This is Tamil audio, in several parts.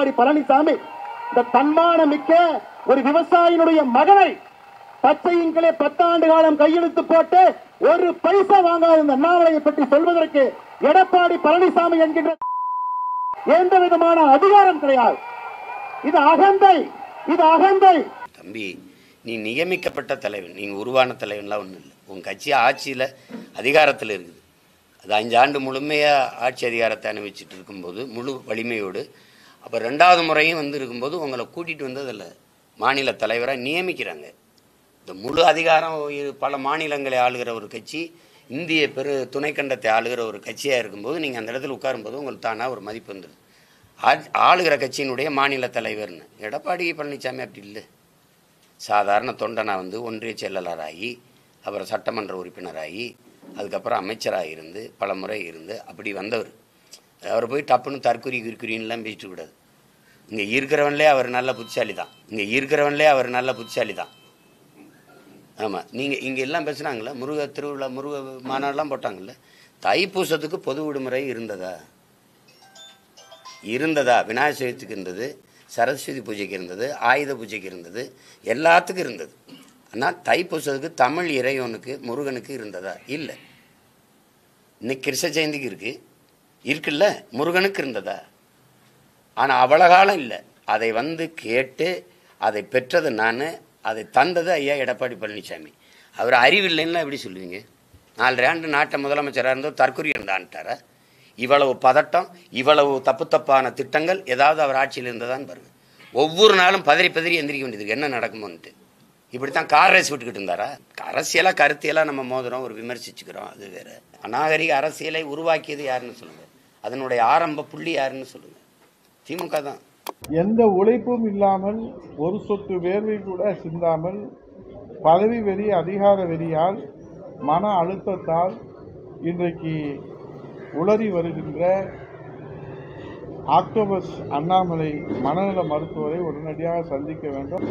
எடப்பாடி பழனிசாமி இந்த தன்மான மிக்க ஒரு விவசாயினுடைய மகனை பச்சையின்களே 10 ஆண்டு காலம் கையெழுத்து போட்டு ஒரு பைசா வாங்காத இந்த அண்ணாமலையை பற்றி சொல்வதற்கு எடப்பாடி பழனிசாமி என்கின்ற எந்த விதமான அதிகாரம் கிடையாது. இது அகந்தை, இது அகந்தை. தம்பி, நீ நியமிக்கப்பட்ட தலைவன், நீங்க உருவான தலைவன்லாம் ஒன்றும் இல்லை. உன் கட்சி ஆட்சியில் அதிகாரத்தில் இருக்குது. அது 5 ஆண்டு முழுமையாக ஆட்சி அதிகாரத்தை அனுபவிச்சுட்டு இருக்கும்போது முழு வலிமையோடு, அப்போ 2வது முறையும் வந்து இருக்கும்போது உங்களை கூட்டிகிட்டு வந்ததில்லை, மாநில தலைவராக நியமிக்கிறாங்க. இந்த முழு அதிகாரம் பல மாநிலங்களை ஆளுகிற ஒரு கட்சி, இந்திய துணைக்கண்டத்தை ஆளுகிற ஒரு கட்சியாக இருக்கும்போது நீங்கள் அந்த இடத்துல உட்காரும்போது உங்களுக்கு தானாக ஒரு மதிப்பு வந்துடுது. ஆளுகிற கட்சியினுடைய மாநில தலைவர்னு. எடப்பாடி பழனிசாமி அப்படி இல்லை. சாதாரண தொண்டனா வந்து ஒன்றிய செயலாளராகி, அப்புறம் சட்டமன்ற உறுப்பினராகி, அதுக்கப்புறம் அமைச்சராக இருந்து பல முறை இருந்து அப்படி வந்தவர். அவர் போய் டப்புன்னு தற்குறி கிற்குறின்லாம் பேசிட்டு கூடாது. இங்கே இருக்கிறவன்லே அவர் நல்ல புத்திசாலி தான், இங்கே இருக்கிறவன்லே அவர் நல்ல புத்திசாலி தான். ஆமாம், நீங்கள் இங்கே எல்லாம் பேசுனாங்களே, முருக திருவிழா முருக மாநாடுலாம் போட்டாங்கல்ல. தைப்பூசத்துக்கு பொது விடுமுறை இருந்ததா? விநாயகர் சதுர்த்திக்கு இருந்தது, சரஸ்வதி பூஜைக்கு இருந்தது, ஆயுத பூஜைக்கு இருந்தது, எல்லாத்துக்கும் இருந்தது. ஆனால் தைப்பூசத்துக்கு தமிழ் இறைவனுக்கு முருகனுக்கு இருந்ததா? இல்லை. இன்னைக்கு கிருஷ்ண ஜெயந்திக்கு இருக்குல்ல, முருகனுக்கு இருந்ததா? ஆனால் அவ்வளோ காலம் இல்லை. அதை வந்து கேட்டு அதை பெற்றது நான், அதை தந்தது ஐயா எடப்பாடி பழனிசாமி. அவர் அறிவில்லைன்னா எப்படி சொல்லுவீங்க? 4 ஆண்டு நாட்டை முதலமைச்சராக இருந்தோ தற்கொலை இருந்தான்ட்டாரா? இவ்வளவு பதட்டம், இவ்வளவு தப்பான திட்டங்கள் ஏதாவது அவர் ஆட்சியில் இருந்ததான்னு பாருங்க. ஒவ்வொரு நாளும் பதறி எந்திரிக்க வேண்டியது, என்ன நடக்குமோன்ட்டு. இப்படித்தான் கார் ரேஸ் விட்டுக்கிட்டு இருந்தாரா? அரசியலாக கருத்தியெல்லாம் நம்ம மோதுறோம், ஒரு விமர்சிச்சுக்கிறோம், அது வேற. அநாகரிக அரசியலை உருவாக்கியது யாருன்னு சொல்லுங்க, அதனுடைய ஆரம்ப புள்ளி யாருன்னு சொல்லுங்க. திமுக தான். எந்த உழைப்பும் இல்லாமல், ஒரு சொட்டு வேர்வை கூட சிந்தாமல், பதவி வெறி அதிகார வெறியால் மன அழுத்தத்தால் இன்றைக்கு உளறி வருகின்ற ஆக்டோபஸ் அண்ணாமலை மனநல மருத்துவரை உடனடியாக சந்திக்க வேண்டும்.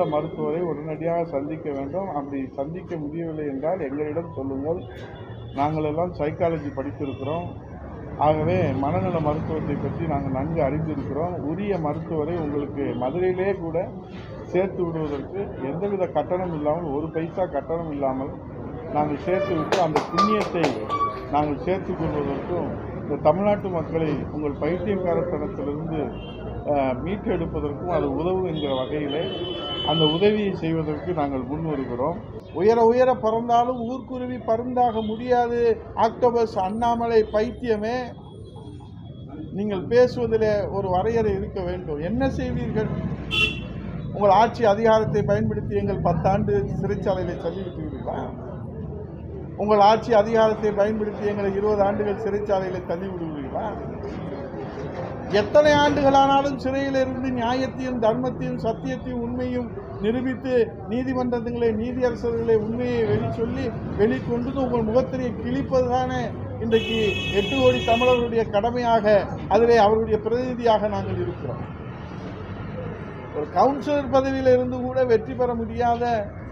அப்படி சந்திக்க முடியவில்லை என்றால் எங்களிடம் சொல்லுங்கள். நாங்கள் எல்லாம் சைக்காலஜி படித்திருக்கிறோம். ஆகவே மனநல மருத்துவத்தை பற்றி நாங்கள் நன்கு அறிந்திருக்கிறோம். உரிய மருத்துவரை உங்களுக்கு மதுரையிலே கூட சேர்த்து விடுவதற்கு எந்தவித கட்டணம் இல்லாமல், ஒரு பைசா கட்டணம் இல்லாமல் நாங்கள் சேர்த்து விட்டு அந்த புண்ணியத்தை நாங்கள் சேர்த்து கொள்வதற்கும், இந்த தமிழ்நாட்டு மக்களை உங்கள் பைத்தியக்காரத்தனத்திலிருந்து மீட்டெடுப்பதற்கும் அது உதவும் என்கிற வகையிலே அந்த உதவியை செய்வதற்கு நாங்கள் முன் வருகிறோம். உயர பறந்தாலும் ஊர்க்குருவி பருந்தாக முடியாது. ஆக்டோபஸ் அண்ணாமலை பைத்தியமே, நீங்கள் பேசுவதிலே ஒரு வரையறை இருக்க வேண்டும். என்ன செய்வீர்கள்? உங்கள் ஆட்சி அதிகாரத்தை பயன்படுத்தி எங்கள் 10 ஆண்டு சிறைச்சாலையில் தள்ளிவிட்டீர்களா? உங்கள் ஆட்சி அதிகாரத்தை பயன்படுத்தி எங்களை 20 ஆண்டுகள் சிறைச்சாலையில் தள்ளி விடுவீர்களா? எத்தனை ஆண்டுகளானாலும் சிறையில் இருந்து நியாயத்தையும் தர்மத்தையும் சத்தியத்தையும் உண்மையும் நிரூபித்து நீதிமன்றங்களை நீதியரசர்களை உண்மையை வெளிக்கொண்டு உங்கள் முகத்திரையை கிழிப்பது தானே இன்றைக்கு 8 கோடி தமிழர்களுடைய கடமையாக, அதிலே அவருடைய பிரதிநிதியாக நாங்கள் இருக்கிறோம். ஒரு கவுன்சிலர் பதவியில் இருந்து கூட வெற்றி பெற முடியாத,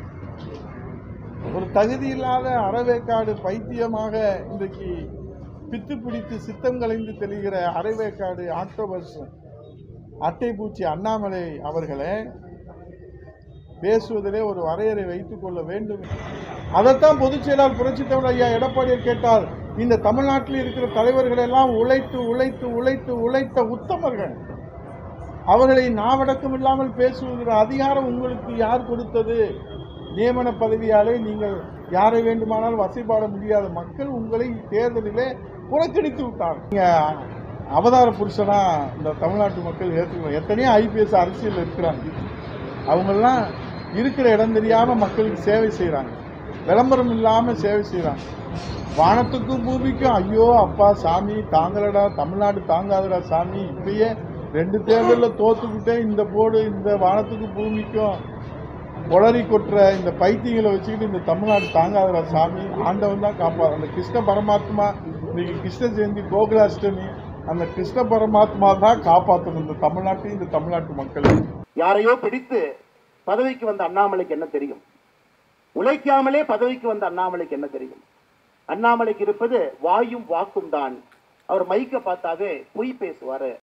ஒரு தகுதி இல்லாத அறவேக்காடு பைத்தியமாக இன்றைக்கு பித்து பிடித்து சித்தம் கலைந்து தெளிகிற அரைவேக்காடு ஆக்டோபஸ் அட்டைப்பூச்சி அண்ணாமலை அவர்களே, பேசுவதிலே ஒரு வரையறை வைத்துக் கொள்ள வேண்டும். அதைத்தான் பொதுச் செயலாளர் புரட்சித் தலைவர் ஐயா எடப்பாடியார் கேட்டால், இந்த தமிழ்நாட்டில் இருக்கிற தலைவர்கள் எல்லாம் உழைத்த உத்தமர்கள், அவர்களை நாவடக்கம் இல்லாமல் பேசுகிற அதிகாரம் உங்களுக்கு யார் கொடுத்தது? நியமன பதவியாலே நீங்கள் யாரை வேண்டுமானால் வசைபாட முடியாத மக்கள் உங்களை தேர்தலிலே புறக்கணித்து விட்டார். நீங்க அவதார புருஷனா இந்த தமிழ்நாட்டு மக்கள் ஏற்றுக்கணும். எத்தனையோ IPS அரசியல் இருக்கிறாங்க, அவங்கெல்லாம் இருக்கிற இடம் தெரியாம மக்களுக்கு சேவை செய்யறாங்க, விளம்பரம் இல்லாம சேவை செய்யறாங்க. வானத்துக்கும் பூமிக்கும் ஐயோ அப்பா சாமி தாங்கலடா, தமிழ்நாடு தாங்காதடா சாமி, இப்பயே 2 தேர்தலில் தோத்துக்கிட்டேன், இந்த போடு இந்த வானத்துக்கும் பூமிக்கும் உளறி கொட்டுற இந்த பைத்தியங்களை வச்சுக்கிட்டு இந்த தமிழ்நாடு தாங்காதடா சாமி, ஆண்டவன் தான் காப்பாது. அந்த கிருஷ்ண பரமாத்மா, இன்னைக்கு கிருஷ்ண ஜெயந்தி கோகுலாஷ்டமி, அந்த கிருஷ்ண பரமாத்மா தான் காப்பாற்றணும் இந்த தமிழ்நாட்டையும் இந்த தமிழ்நாட்டு மக்களை. யாரையோ பிடித்து பதவிக்கு வந்த அண்ணாமலைக்கு என்ன தெரியும்? உழைக்காமலே பதவிக்கு வந்த அண்ணாமலைக்கு என்ன தெரியும்? அண்ணாமலைக்கு இருப்பது வாயும் வாக்கும் தான். அவர் மைக்க பார்த்தாவே பொய் பேசுவாரு.